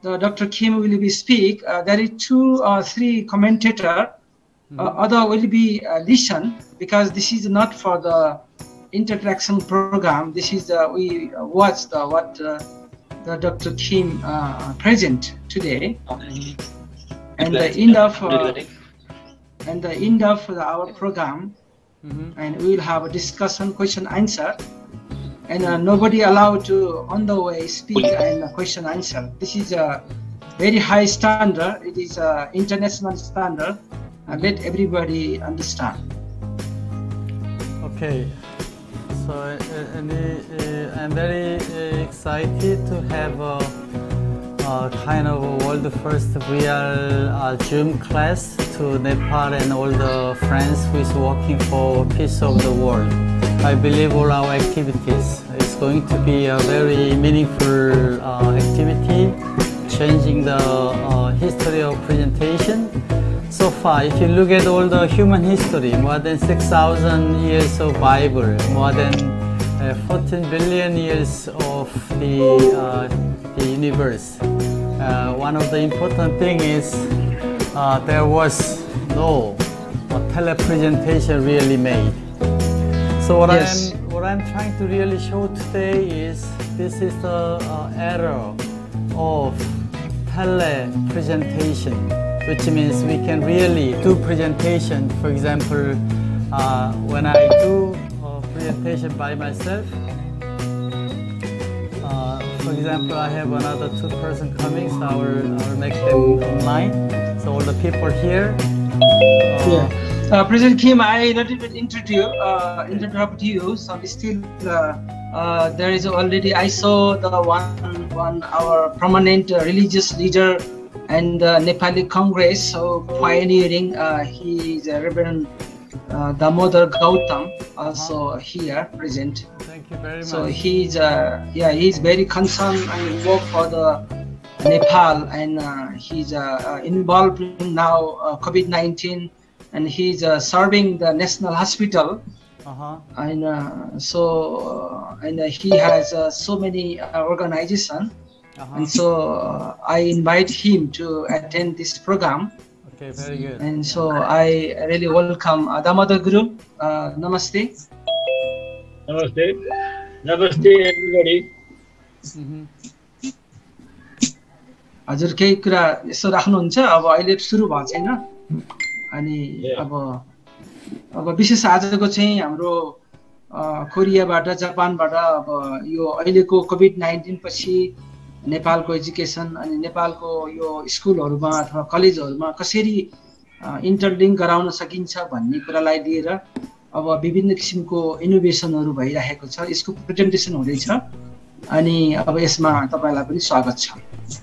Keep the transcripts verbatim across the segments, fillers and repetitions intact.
the Doctor Kim will be speak, uh, there is two or three commentator. Mm-hmm. uh, other will be uh, listen, because this is not for the interaction program. This is uh, we watch the what uh, the Doctor Kim uh, present today, mm-hmm. and the end of uh, and the end of our program, mm-hmm. and we will have a discussion, question, answer, and uh, nobody allowed to on the way speak and question answer. This is a very high standard. It is a international standard. Uh, let everybody understand. Okay. So uh, and, uh, I'm very uh, excited to have a, a kind of a world first real uh, Zoom class to Nepal and all the friends who is working for peace of the world. I believe all our activities is going to be a very meaningful uh, activity, changing the uh, history of presentation. So far, if you look at all the human history, more than six thousand years of Bible, more than uh, fourteen billion years of the, uh, the universe. Uh, one of the important things is uh, there was no uh, telepresentation really made. So what, yes. I'm, what I'm trying to really show today is this is the uh, era of telepresentation, which means we can really do presentation. For example, uh, when I do a presentation by myself, uh, for example, I have another two person coming, so I will, I will make them online. So all the people here. Uh, yeah. Uh, President Kim, I little bit introduce, uh, interrupt you. So still, uh, uh, there is already. I saw the one, one our prominent uh, religious leader and the Nepali Congress, so pioneering. Uh, he is uh, Reverend uh, Damodar Gautam, also uh-huh. here present. Thank you very much. So he's, uh, yeah, he's very concerned and work for the Nepal, and uh, he's uh, involved in now uh, COVID nineteen. And he's uh, serving the National Hospital, uh-huh. and uh, so uh, and uh, he has uh, so many uh, organizations, uh-huh. and so uh, I invite him to attend this program. Okay, very good. And so I really welcome uh, Damodar Guru. Uh, namaste. Namaste. Namaste, everybody. हजुर केही कुरा यसो राख्नुहुन्छ? अब अहिले सुरु भएको छैन अनि अब अब विशेष आजको चाहिँ हाम्रो कोरियाबाट जापानबाट अब यो अहिलेको कोभिड नाइन्टीन पछि नेपालको एजुकेसन अनि नेपालको यो स्कुलहरुमा अथवा कलेजहरुमा कसरी इन्टरलिंक गराउन सकिन्छ भन्ने कुरालाई लिएर अब विभिन्न किसिमको इनोभेसनहरु भइरहेको छ। यसको प्रेजेन्टेसन हुँदैछ अनि अब यसमा तपाईलाई पनि स्वागत छ।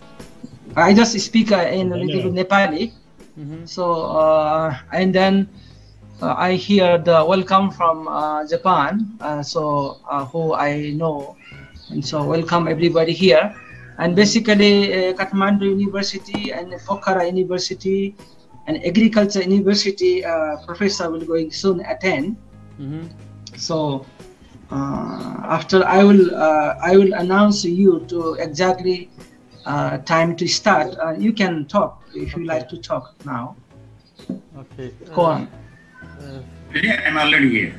I just speak uh, in a little bit Nepali. Mm-hmm. So, uh, and then uh, I hear the welcome from uh, Japan, uh, so uh, who I know, and so welcome everybody here. And basically, uh, Kathmandu University and Pokhara University and Agriculture University uh, professor will going soon attend. Mm-hmm. So, uh, after I will uh, I will announce you to exactly. Uh, time to start. Uh, you can talk if you okay. like to talk now. Okay. Go uh, on. Uh, I'm already here.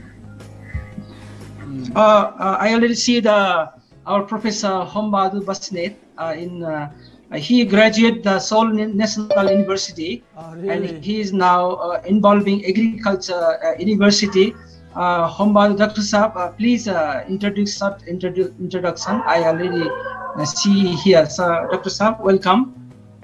Uh, uh, I already see the our professor Hombadu Basnet. Uh, in uh, he graduated the Seoul National University, oh, really? and he is now uh, involving agriculture uh, university. Uh, Hombadu Doctor Saab, uh, please uh, introduce that introdu introduction. I already. Uh, see here, sir. Doctor Saab, welcome.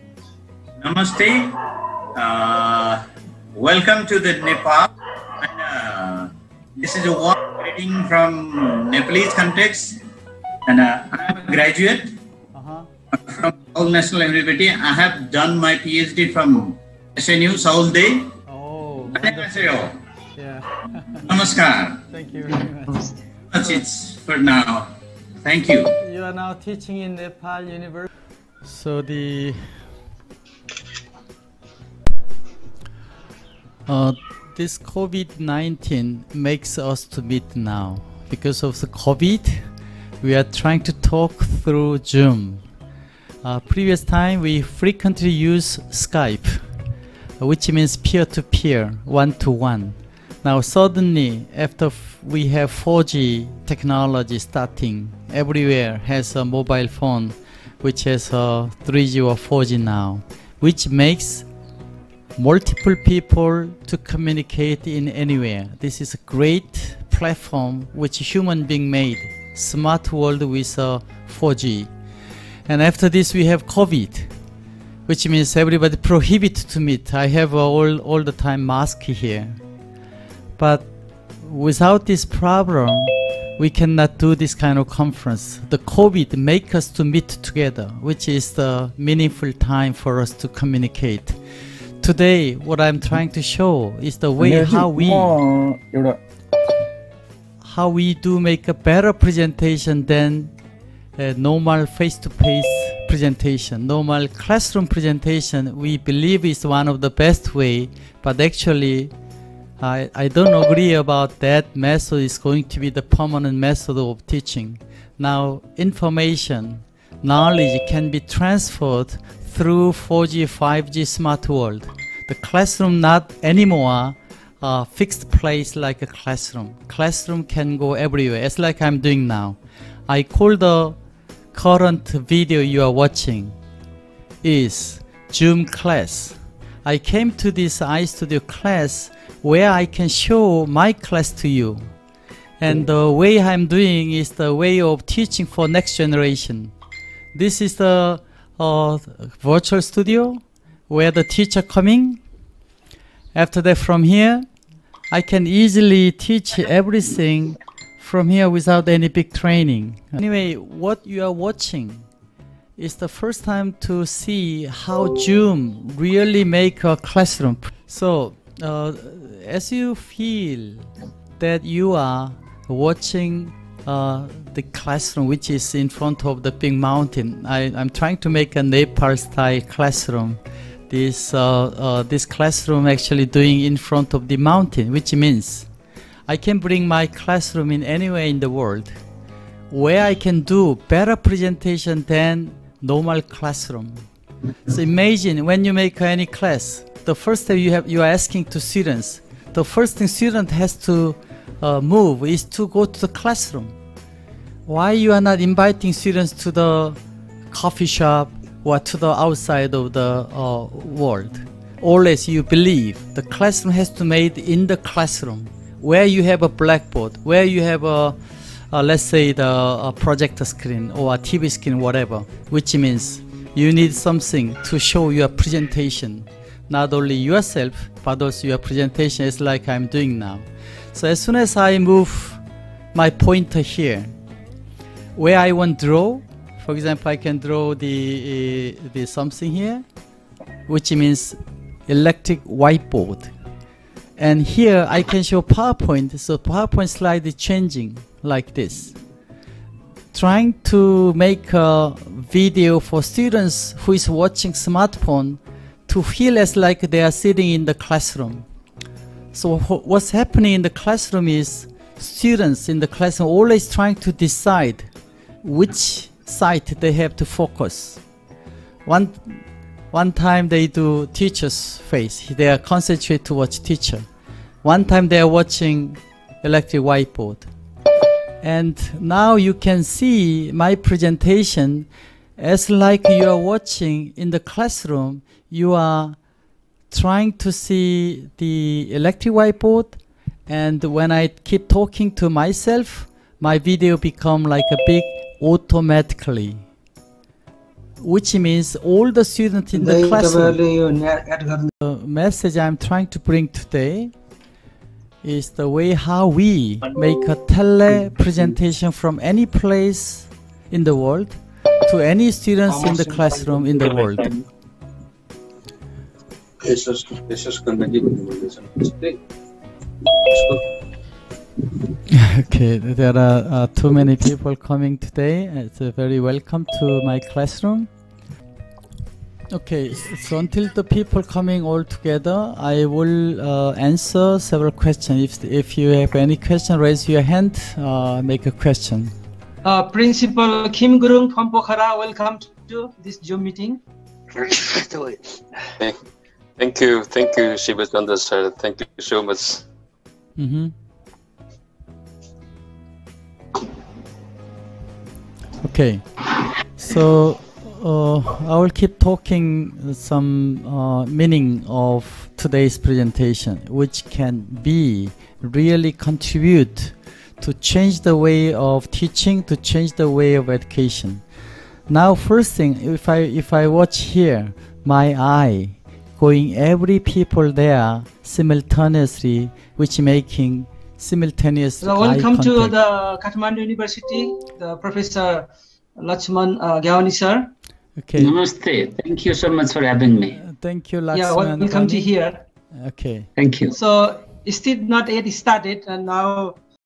Namaste. Uh, welcome to the Nepal. And, uh, this is a warm greeting from Nepalese context. And uh, I am a graduate uh-huh. from Seoul National University. I have done my PhD from S N U, Seoul Day. Oh. Annyeonghaseyo. Yeah. Namaskar. Thank you very much. That's it for now. Thank you. You are now teaching in Nepal University. So the uh, this COVID nineteen makes us to meet now. Because of the COVID, we are trying to talk through Zoom. Uh, previous time we frequently use Skype, which means peer-to-peer, one-to-one. Now suddenly, after f we have four G technology starting, everywhere has a mobile phone, which has a three G or four G now, which makes multiple people to communicate in anywhere. This is a great platform which human being made, smart world with uh, four G. And after this we have COVID, which means everybody prohibited to meet. I have uh, all, all the time mask here. But without this problem, we cannot do this kind of conference. The COVID make us to meet together, which is the meaningful time for us to communicate. Today, what I'm trying to show is the way how we how we do make a better presentation than a normal face-to-face presentation. Normal classroom presentation, we believe is one of the best way, but actually, I, I don't agree about that method is going to be the permanent method of teaching. Now, information, knowledge can be transferred through four G, five G smart world. The classroom not anymore a fixed place like a classroom. Classroom can go everywhere. It's like I'm doing now. I call the current video you are watching is Zoom class. I came to this iStudio class where I can show my class to you. And the way I'm doing is the way of teaching for next generation. This is the uh, virtual studio where the teacher coming. After that, from here, I can easily teach everything from here without any big training. Anyway, what you are watching is the first time to see how Zoom really make a classroom. So, uh, as you feel that you are watching uh, the classroom which is in front of the big mountain, I, I'm trying to make a Nepal style classroom. This, uh, uh, this classroom actually doing in front of the mountain, which means I can bring my classroom in anywhere in the world where I can do better presentation than normal classroom. So imagine when you make any class, the first thing you have, you are asking to students, the first thing student has to uh, move is to go to the classroom. Why you are not inviting students to the coffee shop or to the outside of the uh, world? Always you believe the classroom has to be made in the classroom, where you have a blackboard, where you have a, uh, let's say the a projector screen or a T V screen, whatever, which means you need something to show your presentation. Not only yourself, but also your presentation is like I'm doing now. So as soon as I move my pointer here, where I want to draw, for example, I can draw the, uh, the something here, which means electric whiteboard. And here I can show PowerPoint, so PowerPoint slide is changing like this. Trying to make a video for students who is watching smartphone to feel as like they are sitting in the classroom. So what's happening in the classroom is students in the classroom always trying to decide which side they have to focus. One, one time they do teacher's face. They are concentrated to watch teacher. One time they are watching electric whiteboard. And now you can see my presentation as like you are watching in the classroom. You are trying to see the electric whiteboard, and when I keep talking to myself, my video become like a big automatically, which means all the students in the classroom. The message I'm trying to bring today is the way how we make a tele presentation from any place in the world to any students in the classroom in the world. Okay, there are uh, too many people coming today. It's uh, very welcome to my classroom. Okay, so until the people coming all together, I will uh, answer several questions. If, if you have any question, raise your hand, uh, make a question. Uh, Principal Kim Gurung from Pokhara, welcome to this Zoom meeting. Thank, thank you, thank you, Shivachandra sir. Thank you so much. Mm-hmm. Okay, so uh, I will keep talking some uh, meaning of today's presentation, which can be really contribute to change the way of teaching, to change the way of education. Now, first thing, if I if I watch here, my eye going every people there simultaneously, which making simultaneous So welcome eye to contact. the Kathmandu University, the Professor Lakshman uh, Gyawani sir. Okay. Namaste. Thank you so much for having me. Thank you, Yeah, Lakshman. welcome to Gyawani. here. Okay. Thank you. So it's still not yet started, and now